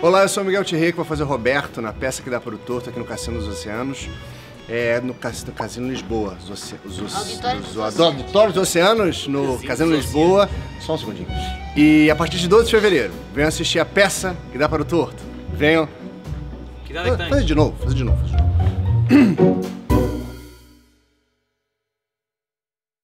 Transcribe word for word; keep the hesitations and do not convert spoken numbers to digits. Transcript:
Olá, eu sou o Miguel Thierry, que vou fazer o Roberto na peça que dá para o torto aqui no Cassino dos Oceanos. É, no, no Casino Lisboa. Os, oce, os, os, Auditório os, dos os Oceanos. Auditórios dos Oceanos, no Casino Lisboa. Só um segundinho. E a partir de doze de fevereiro, venham assistir a peça que dá para o torto. Venham. Que dá que tem. Faz de novo, faz de novo, faz de novo.